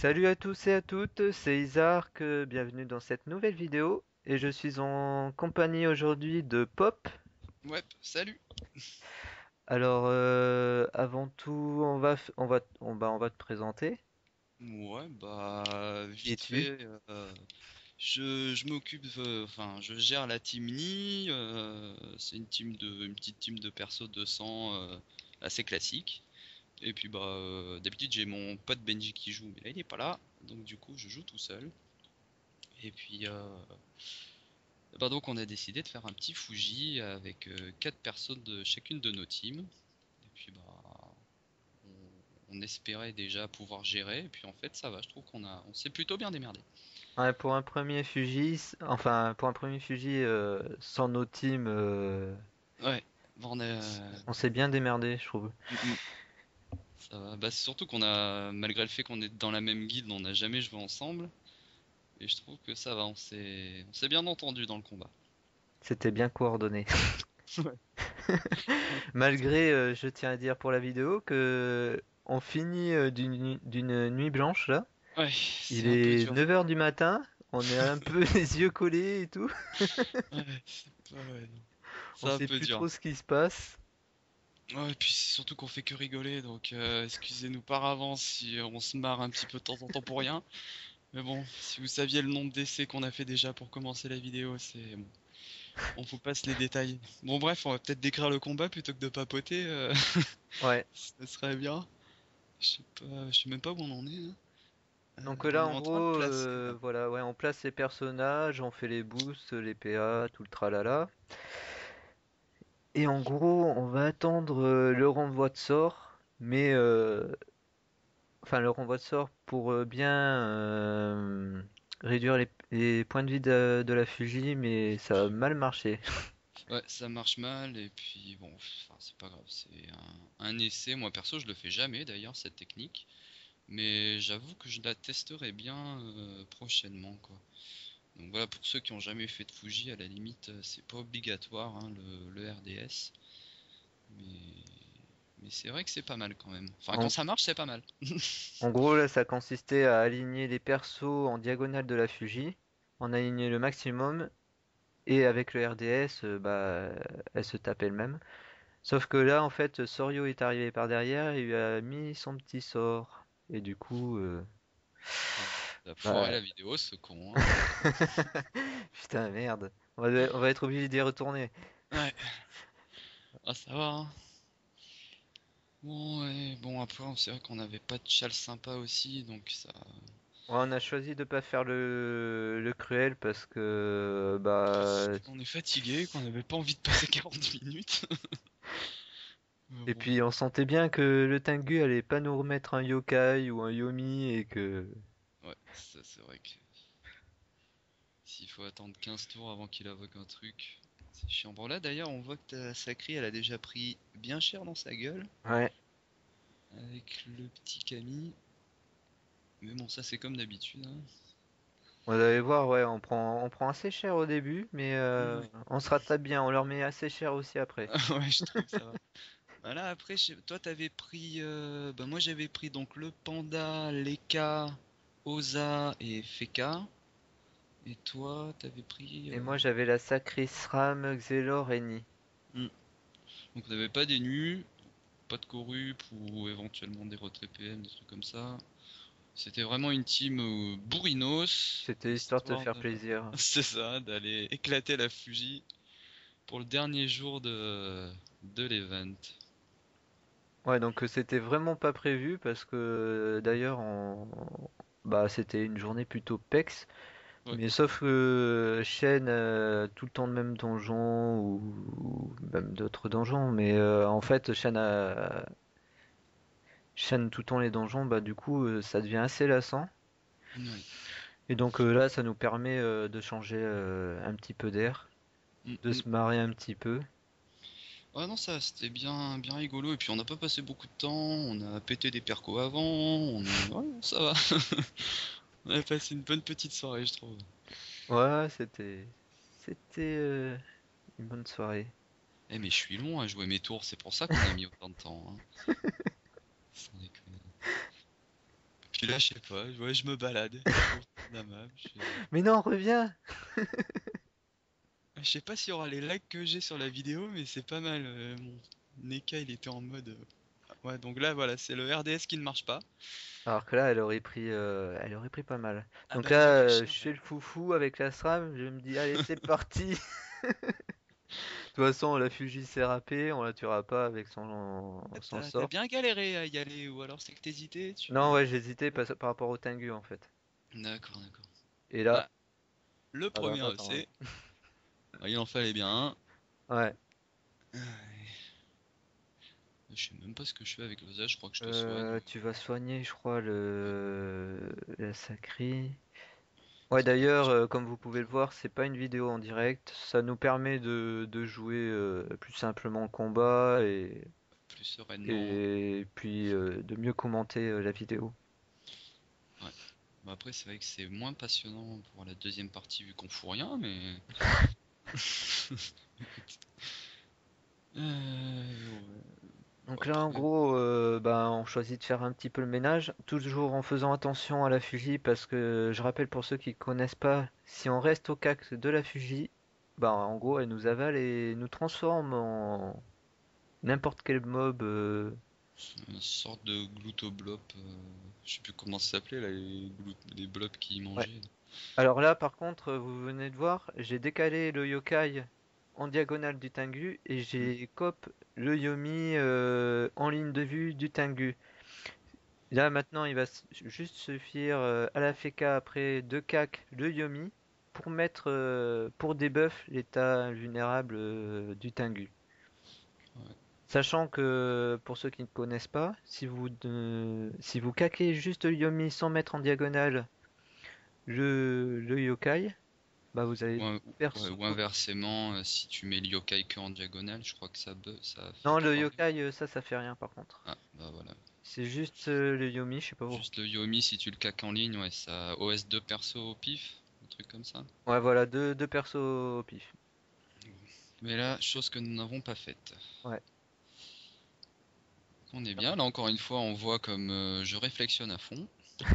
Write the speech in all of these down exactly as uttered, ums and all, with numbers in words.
Salut à tous et à toutes, c'est Isark, euh, bienvenue dans cette nouvelle vidéo et je suis en compagnie aujourd'hui de Pop. Ouais, salut. Alors euh, avant tout, on va f- on va on va on va te présenter. Ouais, bah Qui vite es-tu? fait, euh, je, je m'occupe, euh, enfin, je gère la team Ni. Euh, c'est une team de, une petite team de perso de sang euh, assez classique. Et puis bah euh, d'habitude j'ai mon pote Benji qui joue, mais là il est pas là, donc du coup je joue tout seul. Et puis euh, bah donc on a décidé de faire un petit Fuji avec euh, quatre personnes de chacune de nos teams. Et puis bah on, on espérait déjà pouvoir gérer, et puis en fait ça va, je trouve qu'on a, on s'est plutôt bien démerdé. Ouais, pour un premier Fuji, s- enfin pour un premier Fuji euh, sans nos teams, euh, Ouais, bon, on a, s- euh, on s'est bien démerdé, je trouve. mm, mm, ça va. Bah, c'est surtout qu'on a, malgré le fait qu'on est dans la même guilde, on n'a jamais joué ensemble. Et je trouve que ça va, on s'est, on s'est bien entendu dans le combat. C'était bien coordonné. Ouais. Malgré, euh, je tiens à dire pour la vidéo que on finit euh, d'une d'une nuit blanche là. Ouais, Il c'est un peu est dur. neuf heures du matin, on est un peu les yeux collés et tout. Ouais, c'est pas, ouais, non. On C'est un sait peu plus dur. trop ce qui se passe. Ouais, et puis c'est surtout qu'on fait que rigoler, donc euh, excusez-nous par avance si on se marre un petit peu de temps en temps pour rien. Mais bon, si vous saviez le nombre d'essais qu'on a fait déjà pour commencer la vidéo, c'est bon. On vous passe les détails. Bon bref, on va peut-être décrire le combat plutôt que de papoter. euh, Ouais. Ce serait bien. Je sais pas, je sais même pas où on en est, hein. Donc Euh, euh, là, on est en en gros, train de placer là. euh, voilà, ouais, on place les personnages, on fait les boosts, les P A, tout le tralala. Et en gros, on va attendre euh, le renvoi de sort, mais euh, enfin le renvoi de sort pour euh, bien euh, réduire les, les points de vie de, de la Fuji, mais ça a mal marché. Ouais, ça marche mal et puis bon, enfin c'est pas grave, c'est un, un essai. Moi perso, je le fais jamais d'ailleurs cette technique, mais j'avoue que je la testerai bien euh, prochainement quoi. Donc voilà, pour ceux qui ont jamais fait de Fuji, à la limite, euh, c'est pas obligatoire hein, le, le R D S, mais mais c'est vrai que c'est pas mal quand même. Enfin quand En, ça marche, c'est pas mal. en gros, là, ça consistait à aligner les persos en diagonale de la Fuji, en aligner le maximum. Et avec le R D S, euh, bah, elle se tapait le même. Sauf que là, en fait, Sorio est arrivé par derrière et lui a mis son petit sort. Et du coup, euh, Ouais, il a foiré bah... la vidéo, ce con, hein. Putain, merde. On va, on va être obligé d'y retourner. Ouais, ah ça va, hein. Bon, ouais, bon après c'est vrai qu'on avait pas de châle sympa aussi, donc ça. Ouais, on a choisi de pas faire le, le cruel parce que, Parce bah... qu'on est fatigué, qu'on avait pas envie de passer quarante minutes. Mais Et bon, puis, on sentait bien que le Tengu allait pas nous remettre un yokai ou un yomi et que... ouais, ça c'est vrai que s'il faut attendre quinze tours avant qu'il invoque un truc, c'est chiant. Bon là d'ailleurs on voit que ta Sacrée elle a déjà pris bien cher dans sa gueule Ouais. avec le petit Camille. Mais bon ça c'est comme d'habitude, hein. On allait voir, ouais, on prend, on prend assez cher au début, mais euh, Ouais. on se rattrape bien, on leur met assez cher aussi après. Ouais, je trouve que ça va. Voilà, après, je sais- toi, t'avais pris. Euh, bah, moi, j'avais pris donc le panda, Leka, Oza et Feka. Et toi, t'avais pris. Et euh, moi j'avais la sacrée SRAM, Xelor et Ni. hmm. Donc, t'avais pas des nus, pas de corrup ou éventuellement des retraits P M, des trucs comme ça. C'était vraiment une team euh, bourrinos, C'était histoire de te histoire faire de. plaisir. C'est ça, d'aller éclater la Fuji pour le dernier jour de, de l'event. Ouais, donc euh, c'était vraiment pas prévu parce que euh, d'ailleurs on... bah c'était une journée plutôt pex, Ouais. mais sauf que euh, Shen euh, tout le temps le même donjon ou, ou même d'autres donjons, mais euh, en fait Shen a Shen tout le temps les donjons, bah du coup euh, ça devient assez lassant. Ouais. Et donc euh, là, ça nous permet euh, de changer euh, un petit peu d'air, Hmm, de hmm. se marrer un petit peu. Ouais, non, ça c'était bien, bien rigolo. Et puis on n'a pas passé beaucoup de temps, on a pété des percos avant, on a... ouais, ça va. On a passé une bonne petite soirée, je trouve. Ouais, c'était c'était euh, une bonne soirée. Eh, mais je suis long à jouer mes tours, c'est pour ça qu'on a mis autant de temps, hein. Sans déconner. puis là, je sais pas, ouais, je me balade sur le tour de la map. Je Mais non, reviens! je sais pas s'il y aura les lags que j'ai sur la vidéo, mais c'est pas mal. euh, Mon Neka, il était en mode. euh, Ouais, donc là, voilà, c'est le R D S qui ne marche pas. Alors que là, elle aurait pris, euh, elle aurait pris pas mal. Ah Donc bah, elle là, aurait euh, je cher, fais ouais. le foufou avec la SRAM, je me dis, allez, c'est parti! De toute façon, la Fuji s'est râpée, on la tuera pas avec son, Ah, son T'as t'as sort. bien galéré à y aller, ou alors c'est que t'hésitais, Non, tu... ouais, j'hésitais par, par rapport au Tengu en fait. D'accord, d'accord. Et là, Bah, le ah bah premier attends, hein. A O C, bah, il en fallait bien un. Ouais. Je sais même pas ce que je fais avec l'osage, je crois que je te soigne. Euh, tu vas soigner, je crois, Ouais, le la sacrée. Ouais, ça peut être d'ailleurs, utile. euh, comme vous pouvez le voir, c'est pas une vidéo en direct. Ça nous permet de, de jouer euh, plus simplement le combat et, Plus sereinement. et puis euh, de mieux commenter euh, la vidéo. Ouais. Bah après, c'est vrai que c'est moins passionnant pour la deuxième partie vu qu'on fout rien, mais. Écoute. Euh, ouais. Donc là, en Après, gros, euh, ben, on choisit de faire un petit peu le ménage, toujours en faisant attention à la Fuji, parce que je rappelle pour ceux qui connaissent pas, si on reste au cac de la Fuji, ben, en gros, elle nous avale et nous transforme en n'importe quel mob. euh. c'est une sorte de gloutoblop. euh, Je sais plus comment ça s'appelait là, les, glout- les blobs qui Ouais. mangeaient. Alors là, par contre, vous venez de voir, j'ai décalé le yokai en diagonale du Tengu et Hmm. j'ai cop le Yomi euh, en ligne de vue du Tengu. Là maintenant il va s- juste suffire euh, à la Feka après deux cacs le Yomi pour mettre euh, pour debuff l'état vulnérable euh, du Tengu. Ouais. Sachant que pour ceux qui ne connaissent pas, si vous de- si vous caquez juste le Yomi sans mettre en diagonale le, le yokai, bah vous allez Ou, in- faire ouais, saut- ou inversement, euh, si tu mets le yokai que en diagonale, je crois que ça, bu- ça fait Non, le foirer. yokai euh, ça ça fait rien par contre. Ah, bah voilà. C'est juste euh, le Yomi, je sais pas pourquoi. Juste le Yomi, si tu le caques en ligne, ouais, ça O S deux perso au pif, un truc comme ça. Ouais voilà, deux, deux persos au pif. Mais là, chose que nous n'avons pas faite. Ouais. On est bien, là encore une fois, on voit comme euh, je réflexionne à fond.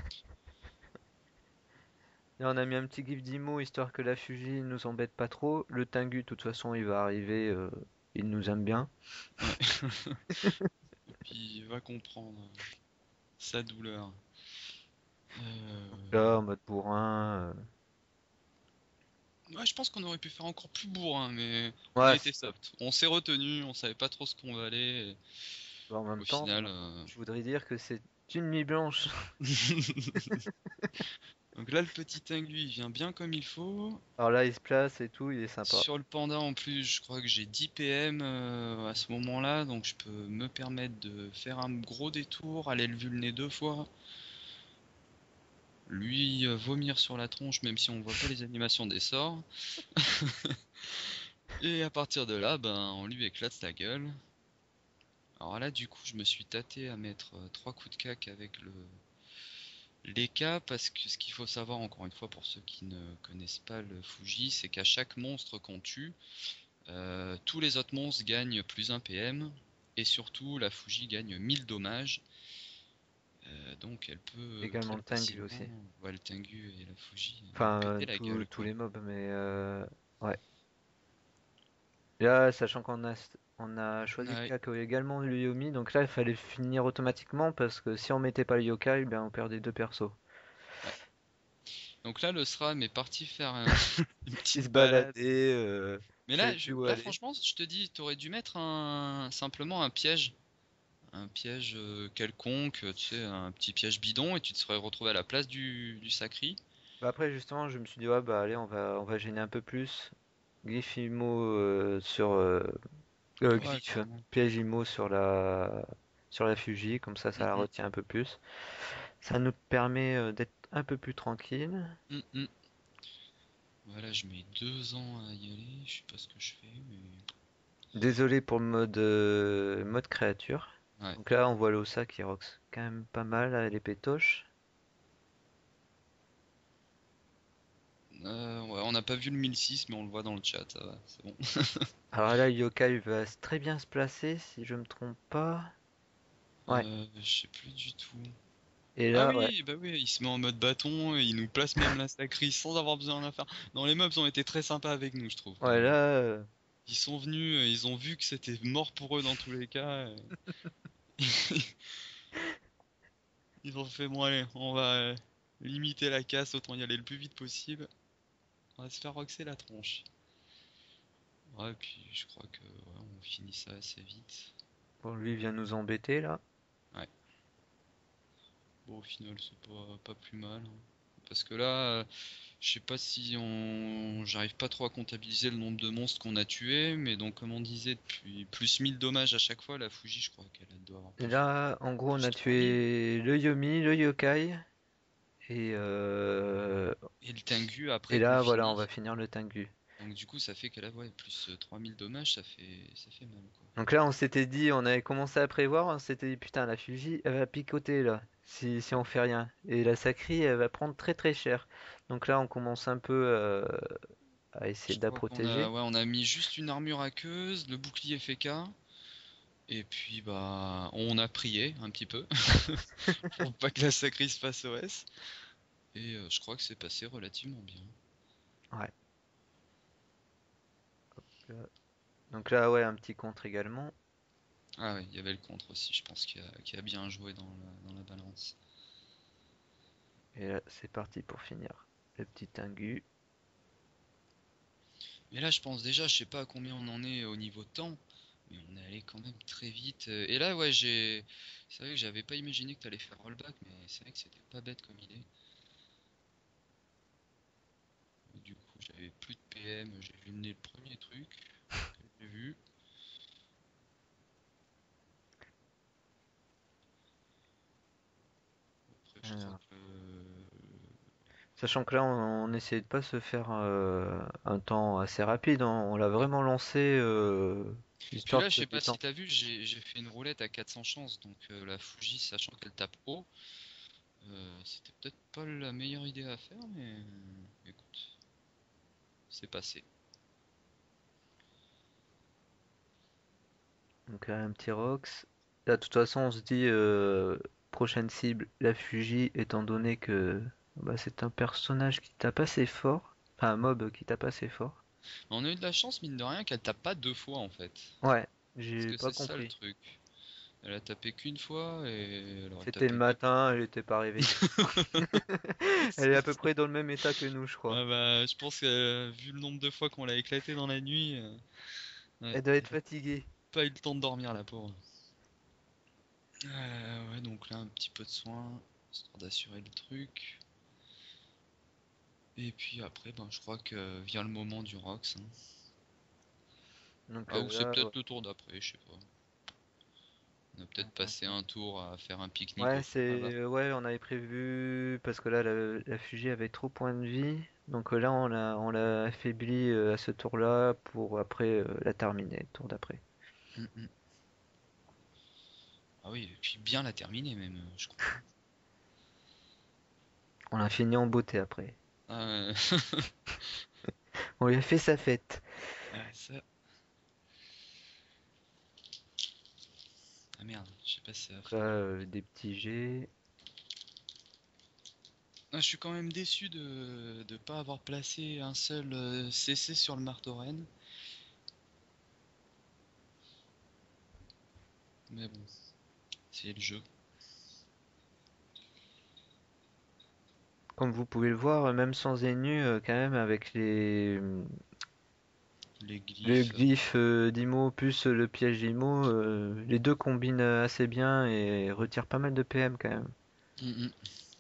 Là, on a mis un petit gif d'Imo histoire que la Fuji nous embête pas trop. Le Tengu, de toute façon, il va arriver, euh, il nous aime bien. Ouais. Et puis, va comprendre euh, sa douleur. Donc Euh, là, en mode bourrin. Ouais, je pense qu'on aurait pu faire encore plus bourrin, mais euh, on a Ouais, été c'est ça. soft. On s'est retenu, on savait pas trop ce qu'on valait. Et En même au temps, final, euh, je voudrais dire que c'est une nuit blanche. donc là, le petit Tengu, il vient bien comme il faut. Alors là, il se place et tout, il est sympa. Sur le panda, en plus, je crois que j'ai dix P M euh, à ce moment-là, donc je peux me permettre de faire un gros détour, aller le vulner deux fois, lui euh, vomir sur la tronche, même si on voit pas les animations des sorts. Et à partir de là, ben, on lui éclate la gueule. Alors là, du coup, je me suis tâté à mettre euh, trois coups de cac avec le les cas, parce que ce qu'il faut savoir, encore une fois, pour ceux qui ne connaissent pas le Fuji, c'est qu'à chaque monstre qu'on tue, euh, tous les autres monstres gagnent plus un P M, et surtout, la Fuji gagne mille dommages, euh, donc elle peut Également très le Tengu facilement, aussi. ouais, le Tengu et la Fuji, nous Enfin, euh, péter la tous gueule, tous quoi. les mobs, mais euh, ouais. Là, sachant qu'on a, on a choisi de Ouais. cac également le Yomi, donc là, il fallait finir automatiquement parce que si on mettait pas le yokai, ben on perdait deux persos. Ouais. Donc là, le SRAM est parti faire un- une Il se petite balade. baladait, euh, Mais savait là, je- plus où là, aller. franchement, je te dis, t'aurais dû mettre un, simplement un piège. Un piège euh, quelconque, tu sais, un petit piège bidon, et tu te serais retrouvé à la place du, du Sacri. Bah après justement je me suis dit ouais bah allez on va on va gêner un peu plus. Glyph IMO euh, sur euh, euh, Ouais, glyphe clairement. piège IMO sur la sur la Fuji comme ça ça Mm, la mm, retient un peu plus. Ça nous permet euh, d'être un peu plus tranquille. mm, mm. Voilà, je mets deux ans à y aller, je sais pas ce que je fais, mais... Désolé pour le mode euh, mode créature. Ouais. Donc là on voit l'Ossa qui rox quand même pas mal, elle est pétoche. Euh, ouais, on n'a pas vu le mille six, mais on le voit dans le chat, ça va, c'est bon. Alors là Yokai va s- très bien se placer si je me trompe pas. Ouais. Euh, je sais plus du tout. Et Ah là, ouais. oui, bah oui, il se met en mode bâton, et il nous place même la sacrise sans avoir besoin de la faire. Non, les mobs ont été très sympas avec nous, je trouve, quand Ouais, même. là, euh, Ils sont venus, euh, ils ont vu que c'était mort pour eux dans tous les cas. euh. Ils ont fait, bon allez, on va euh, limiter la casse, autant y aller le plus vite possible. On va se faire roxer la tronche. Ouais, puis je crois que ouais, on finit ça assez vite. bon, lui vient nous embêter là. Ouais. Bon, au final, c'est pas, pas plus mal, hein. Parce que là, euh, je sais pas si on... J'arrive pas trop à comptabiliser le nombre de monstres qu'on a tués, mais donc comme on disait, depuis plus mille dommages à chaque fois, la Fuji, je crois qu'elle doit avoir Et plus, là, en gros, on plus a trois mille. tué le Yomi, le Yokai. Et, euh, Et le Tengu et après qu'on là, voilà, on finit. va finir le Tengu. Donc du coup, ça fait qu'elle a ouais, plus euh, trois mille dommages, ça fait, ça fait mal, quoi. Donc là, on s'était dit, on avait commencé à prévoir, on s'était dit, putain, la Fuji, elle va picoter là, si, si on fait rien. Et la Sakri, elle va prendre très très cher. Donc là, on commence un peu euh, à essayer Je de la crois qu'on a, protéger. ouais, on a mis juste une armure aqueuse, le bouclier F K, et puis bah, on a prié un petit peu pour pas que la sacrise se fasse O S. Et euh, je crois que c'est passé relativement bien. Ouais. Euh, Donc là, ouais, un petit contre également. Ah ouais, il y avait le contre aussi, je pense qu'il a, qu'il a bien joué dans la, dans la balance. Et là, c'est parti pour finir. Le petit Tengu. Mais là, je pense déjà, je sais pas à combien on en est au niveau temps, mais on est allé quand même très vite. Et là, ouais, j'ai. C'est vrai que j'avais pas imaginé que t'allais faire rollback, mais c'est vrai que c'était pas bête comme idée. Et du coup, j'avais plus de P M, j'ai vu le premier truc que j'ai vu. Après, je crois Alors, que. sachant que là, on, on essayait de pas se faire euh, un temps assez rapide, hein. On l'a Ouais. vraiment lancé euh, Puis histoire de là, je tuer sais du pas si temps. t'as vu, j'ai j'ai fait une roulette à quatre cents chances, donc euh, la Fuji, sachant qu'elle tape haut, euh, c'était peut-être pas la meilleure idée à faire, mais euh, écoute, c'est passé. Donc là, un petit Rox. Là, de toute façon, on se dit euh, prochaine cible, la Fuji, étant donné que bah, c'est un personnage qui tape assez fort. Enfin, un mob qui tape assez fort. On a eu de la chance, mine de rien, qu'elle tape pas deux fois en fait. Ouais, Parce j'ai que pas c'est ça le compris. truc. Elle a tapé qu'une fois et elle aurait C'était le tapé deux. matin, elle était pas réveillée. Elle est C'est à peu ça. près dans le même état que nous, je crois. Ah bah, je pense que euh, vu le nombre de fois qu'on l'a éclaté dans la nuit, euh, ouais, Elle doit être elle a fatiguée. pas eu le temps de dormir la pauvre. Euh, ouais, donc là un petit peu de soin, histoire d'assurer le truc. Et puis après, ben, je crois que vient le moment du Rox, hein. Donc Ah, ou euh, c'est là, ouais. peut-être le tour d'après, je sais pas. On a peut-être passé un tour à faire un pique-nique Ouais, au fond là-bas. c'est ouais, on avait prévu parce que là la, la Fuji avait trop point de vie. Donc euh, là on l'a on l'a affaibli euh, à ce tour-là pour après euh, la terminer, le tour d'après. Mm, mm. Ah oui, et puis bien la terminer même, euh, je crois. On l'a fini en beauté après. Ah, On lui a fait sa fête. ouais, ça. Ah merde, je sais pas si ça va Donc là faire. euh, des petits jets. Ah, je suis quand même déçu de ne pas avoir placé un seul euh, C C sur le marteau reine. Mais bon, c'est le jeu. Comme vous pouvez le voir, même sans Zenu, euh, quand même avec les Les le glyphes. glyphe euh, d'Imo plus le piège d'Imo, euh, les deux combinent assez bien et retirent pas mal de P M quand même. Mm, mm.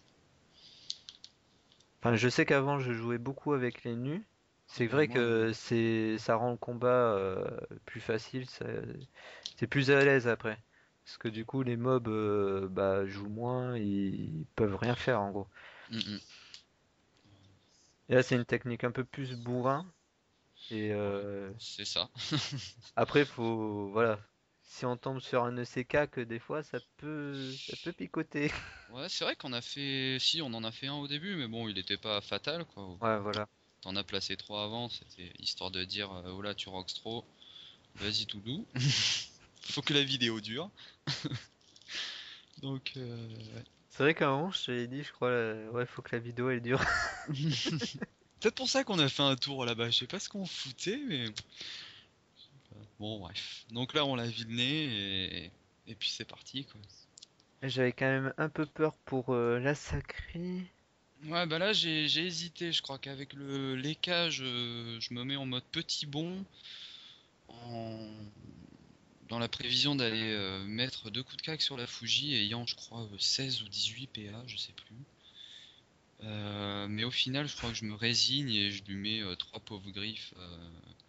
Enfin, je sais qu'avant je jouais beaucoup avec les nus. Ah C'est bah vrai moi, euh, que c'est ça rend le combat euh, plus facile, ça- c'est plus à l'aise après. Parce que du coup les mobs euh, bah, jouent moins, ils peuvent rien faire en gros. mm, mm. Et là c'est une technique un peu plus bourrin. Et Ouais, euh, c'est ça. après faut voilà. Si on tombe sur un E C K que des fois ça peut ça peut picoter. Ouais, c'est vrai qu'on a fait. Si, on en a fait un au début, mais bon, il était pas fatal quoi. Ouais voilà. T'en as placé trois avant, c'était histoire de dire euh, oh là, tu rocks trop. Vas-y, tout doux. Faut que la vidéo dure. Donc, euh, ouais. C'est vrai qu'à un moment, je te l'ai dit, je crois, euh, ouais, faut que la vidéo elle dure. Peut-être pour ça qu'on a fait un tour là-bas. Je sais pas ce qu'on foutait, mais bon, bref. Donc là, on l'a vu le nez et, et puis c'est parti, quoi. J'avais quand même un peu peur pour euh, la sacrée. Ouais, bah là, j'ai j'ai hésité. Je crois qu'avec le l'écage, je, je me mets en mode petit bond, en... dans la prévision d'aller euh, mettre deux coups de caque sur la Fuji, ayant, je crois, euh, seize ou dix-huit P A, je sais plus. Euh, mais au final, je crois que je me résigne et je lui mets euh, trois pauvres griffes. euh,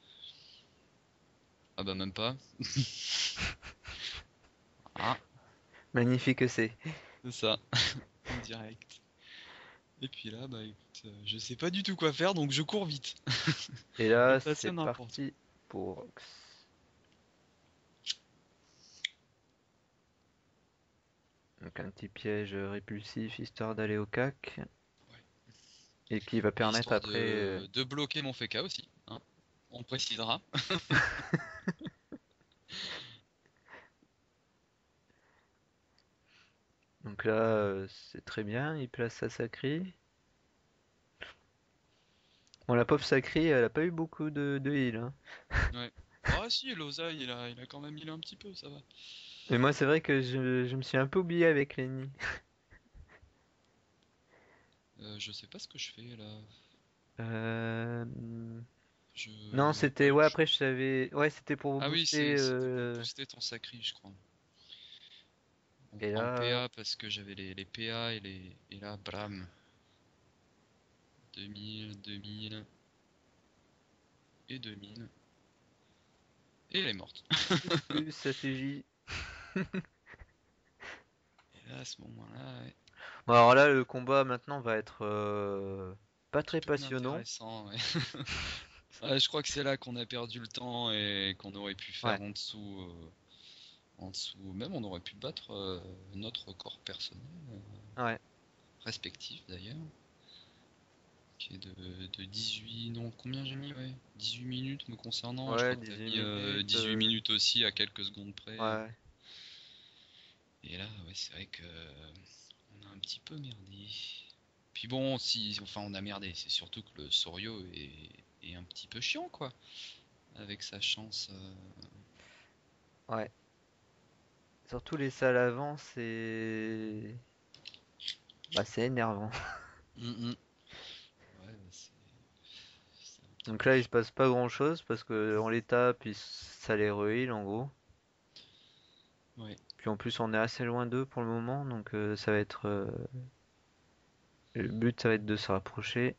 Ah bah même pas. Ah, Magnifique que c'est. c'est ça, direct. Et puis là, bah écoute, euh, je sais pas du tout quoi faire, donc je cours vite. Et Il là, se c'est passait n'importe parti pour Ox. Donc un petit piège répulsif histoire d'aller au cac. quoi. Ouais. Et qui va Et permettre histoire après. euh, de, de bloquer mon F K aussi, hein. On précisera. Donc là, euh, c'est très bien. Il place sa sacrée. Bon, la pauvre sacrée, elle a pas eu beaucoup de, de heal, hein. Ouais. Ah si, Loza, il a, il a quand même mis un petit peu, ça va. Et moi, c'est vrai que je, je me suis un peu oublié avec Lenny. Euh, je sais pas ce que je fais là. Euh... Je... Non, bah, c'était. Ouais, je- après, je savais. Ouais, c'était pour vous Ah oui, booster. c'est- c'était pour euh, booster ton sacri, je crois. On Et prend le là. P A parce que j'avais les, les P A et les. Et là, bram. deux mille, deux mille et deux mille. Et elle est morte. Plus, plus, ça suffit. Et là, à ce moment-là, ouais, Bon, alors là, le combat maintenant va être euh, pas un petit très peu passionnant. inintéressant. Ouais. Ouais, je crois que c'est là qu'on a perdu le temps et qu'on aurait pu Ouais, faire en dessous. euh, en dessous. Même on aurait pu battre euh, notre record personnel, euh, ouais, respectif d'ailleurs, qui est de, de dix-huit. Non, combien j'ai mis, ouais, dix-huit minutes me concernant. Je ouais, crois que t'as dix-huit mis euh, minutes. dix-huit euh, minutes aussi à quelques secondes près. Ouais. Et là, ouais, c'est vrai que on a un petit peu merdé. Puis bon, si, enfin, on a merdé. C'est surtout que le Sorio est, est un petit peu chiant, quoi, avec sa chance. euh, Ouais. Surtout les salles avant, c'est. Bah, c'est énervant. hum, hum. Ouais, bah, c'est c'est un petit Donc peu là, il se chiant. passe pas grand chose parce que on les tape, puis ça les re-heal en gros. Ouais. Puis en plus, on est assez loin d'eux pour le moment, donc euh, ça va être. euh, Le but, ça va être de se rapprocher.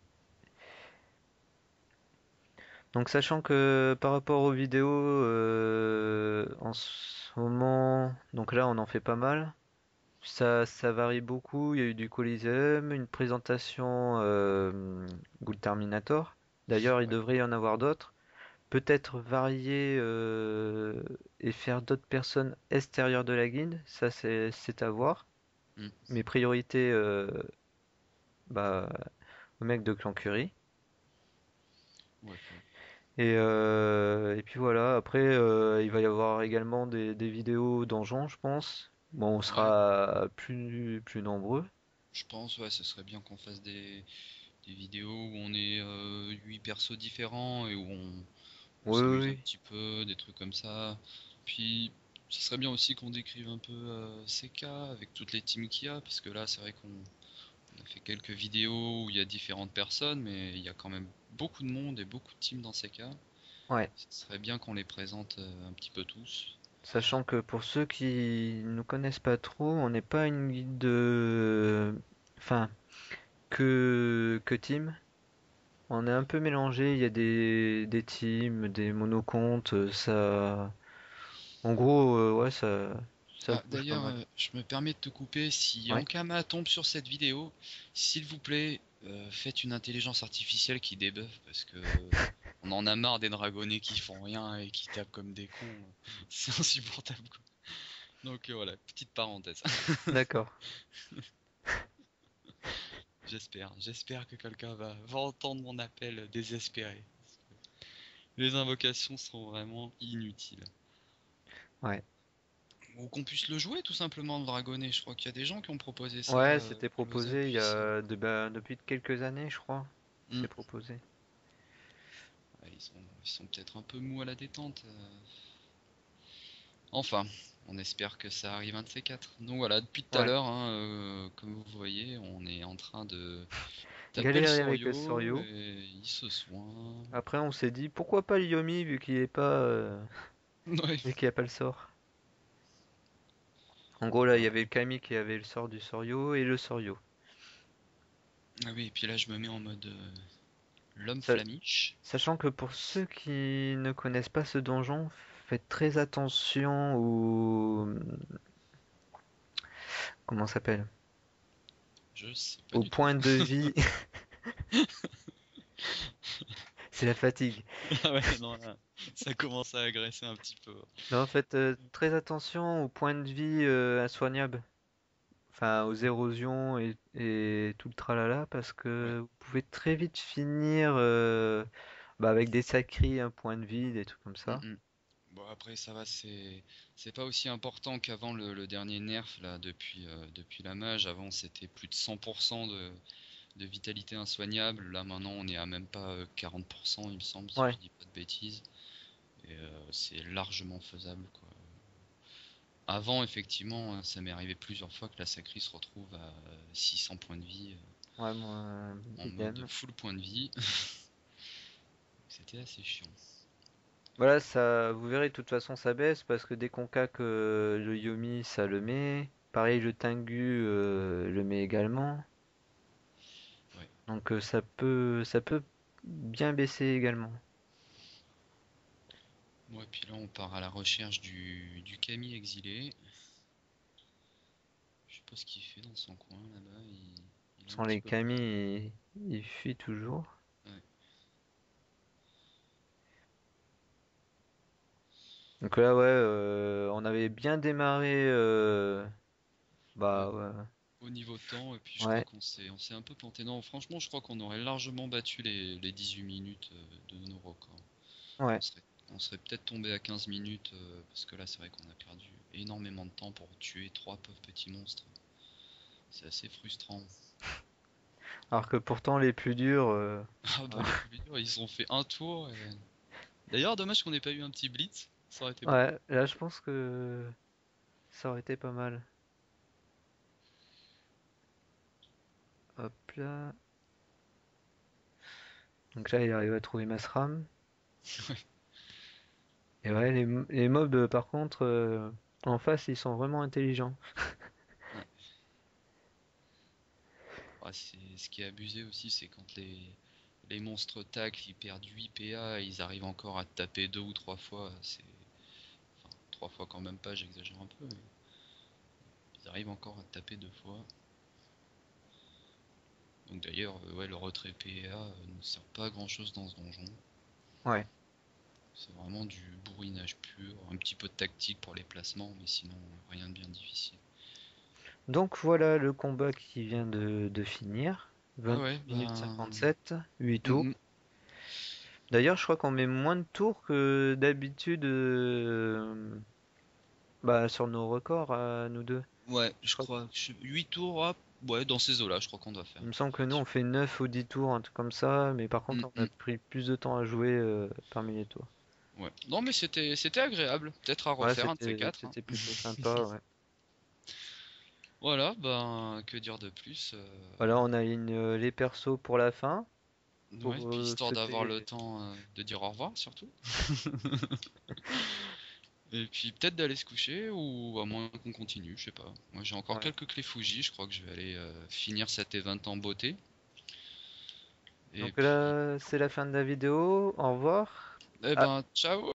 Donc sachant que par rapport aux vidéos, euh, en ce moment, donc là on en fait pas mal. Ça, ça varie beaucoup. Il y a eu du Coliseum, une présentation euh, Ghoul Terminator. D'ailleurs, il Ouais. devrait y en avoir d'autres. Peut-être varier euh, et faire d'autres personnes extérieures de la guilde. Ça, c'est c'est à voir. Hum. Mes priorités, euh, bah, au mec de Clan Curry. Ouais, ouais. Et, euh, et puis voilà, après, euh, il va y avoir également des, des vidéos donjons, je pense. Bon, on Ouais, sera plus, plus nombreux. je pense, ouais, ce serait bien qu'on fasse des, des vidéos où on est euh, huit persos différents et où on, on Oui, oui, s'amuse un oui. petit peu, des trucs comme ça. Puis, ce serait bien aussi qu'on décrive un peu euh, C K avec toutes les teams qu'il y a, parce que là, c'est vrai qu'on on a fait quelques vidéos où il y a différentes personnes, mais il y a quand même beaucoup de monde et beaucoup de teams dans C K. Ouais. Ce serait bien qu'on les présente euh, un petit peu tous. Sachant que pour ceux qui ne connaissent pas trop, on n'est pas une guilde de... Enfin, que, que team. On est un peu mélangé, il y a des, des teams, des monocomptes, euh, ça... En gros, euh, ouais, ça, ça Ah, bouge pas d'ailleurs, mal. euh, je me permets de te couper. Si Ouais. Ankama tombe sur cette vidéo, s'il vous plaît, euh, faites une intelligence artificielle qui débuffe parce que on en a marre des dragonnés qui font rien et qui tapent comme des cons. C'est insupportable, quoi. Donc euh, voilà, petite parenthèse. D'accord. J'espère, j'espère que quelqu'un va, va entendre mon appel désespéré. Les invocations seront vraiment inutiles. Ouais. Ou qu'on puisse le jouer tout simplement, le dragonnet. Je crois qu'il y a des gens qui ont proposé ça, Ouais, euh, c'était que l'O S A proposé il y puisse. euh, a de, bah, depuis quelques années, je crois. hmm. C'est proposé. Ouais, ils sont, ils sont peut-être un peu mous à la détente. euh. Enfin, on espère que ça arrive un de ces quatre. Donc voilà, depuis tout à Ouais. l'heure, hein, euh, comme vous voyez, on est en train de taper le Galérer avec le Sorio Soryo. et il se soigne. Après, on s'est dit pourquoi pas le Yomi vu qu'il est pas, euh, Ouais. vu qu'il n'y a pas le sort. En gros, là, il y Voilà. avait le Kami qui avait le sort du Soryo et le Soryo. Ah oui, et puis là, je me mets en mode euh, l'homme Sa- flamiche. Sachant que pour ceux qui ne connaissent pas ce donjon, faites très attention au... Comment ça s'appelle? Je sais pas Au du tout. point de vie. C'est la fatigue. Ah ouais, non, là, ça commence à agresser un petit peu. Non, faites euh, très attention aux points de vie euh, insoignables. Enfin, aux érosions et, et tout le tralala, parce Ouais. que vous pouvez très vite finir euh, bah, avec des sacris, un point de vie, des trucs comme Mm, ça. mm. Bon, après, ça va, c'est c'est pas aussi important qu'avant le, le dernier nerf, là, depuis, euh, depuis la mage. Avant, c'était plus de cent pour cent de, de vitalité insoignable. Là, maintenant, on est à même pas euh, quarante pour cent, il me semble, si Ouais, je dis pas de bêtises. Et euh, c'est largement faisable, quoi. Avant, effectivement, euh, ça m'est arrivé plusieurs fois que la sacrie se retrouve à euh, six cents points de vie ouais, moi, euh, euh, en mode idem. full point de vie. C'était assez chiant. Voilà, ça, vous verrez, de toute façon, ça baisse parce que dès qu'on caque euh, le Yomi, ça le met. Pareil, le Tengu euh, le met également. Ouais. Donc euh, ça peut, ça peut bien baisser également. Bon, et puis là, on part à la recherche du, du Camille exilé. Je sais pas ce qu'il fait dans son coin là-bas. Il, il est un Sans petit les peu peur. Kami, il, il fuit toujours. Ouais. Donc là, ouais, euh, on avait bien démarré. euh, Ouais. Bah ouais. Au niveau temps, et puis je crois Ouais, qu'on s'est on s'est un peu planté. Non, franchement, je crois qu'on aurait largement battu les, les dix-huit minutes euh, de nos records. On ouais. serait, on serait peut-être tombé à quinze minutes, euh, parce que là, c'est vrai qu'on a perdu énormément de temps pour tuer trois pauvres petits monstres. C'est assez frustrant. Alors que pourtant les plus durs. euh, Ah bah les plus durs, ils ont fait un tour. et- D'ailleurs, dommage qu'on ait pas eu un petit blitz. Ça aurait été beau. Ouais, là je pense que ça aurait été pas mal. Hop là. Donc là il arrive à trouver Masram. Et ouais, les, m- les mobs euh, par contre, euh, en face ils sont vraiment intelligents. Ouais. Ouais, c'est ce qui est abusé aussi, c'est quand les les monstres tacles ils perdent huit P A, et ils arrivent encore à te taper deux ou trois fois. C'est enfin trois fois quand même pas, j'exagère un peu, mais ils arrivent encore à te taper deux fois. Donc d'ailleurs, euh, ouais, le retrait P A euh, ne sert pas à grand chose dans ce donjon. Ouais. C'est vraiment du bourrinage pur, un petit peu de tactique pour les placements, mais sinon rien de bien difficile. Donc voilà le combat qui vient de, de finir. Ah vingt ouais, minutes ben. cinquante-sept, huit tours. Mm, mm. D'ailleurs, je crois qu'on met moins de tours que d'habitude euh, bah, sur nos records à nous deux. Ouais, Je je crois, crois. huit tours, hop, ouais, dans ces eaux-là, je crois qu'on doit faire. il me semble que nous on Effectivement. fait neuf ou dix tours, un truc comme ça, mais par Mm, contre on a mm. pris plus de temps à jouer euh, parmi les tours. Ouais. Non, mais c'était c'était agréable. Peut-être à Ouais, refaire un de ces c'était quatre, hein. c'était plutôt sympa, ouais. Voilà, ben que dire de plus euh, Voilà, on aligne euh, les persos pour la fin, Ouais, pour puis euh, histoire d'avoir le sauter. temps euh, de dire au revoir surtout. Et puis peut-être d'aller se coucher ou à moins qu'on continue, je sais pas. Moi j'ai encore Ouais. quelques clés Fuji, je crois que je vais aller euh, finir cet event en beauté. Et Donc puis, là, c'est la fin de la vidéo. Au revoir. eh Ah, ben ciao!